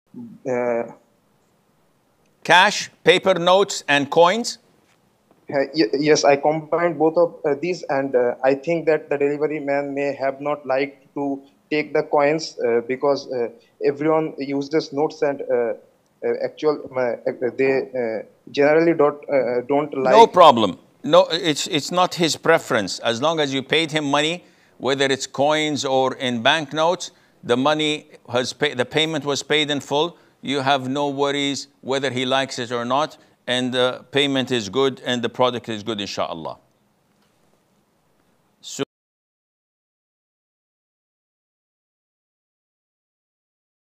Uh, Cash, paper notes, and coins? yes, I combined both of these, and I think that the delivery man may have not liked to take the coins because everyone uses notes, and they generally don't No like. problem. No, it's not his preference. As long as you paid him money, whether it's coins or in banknotes, the money has the payment was paid in full. You have no worries whether he likes it or not, and the payment is good and the product is good, inshallah.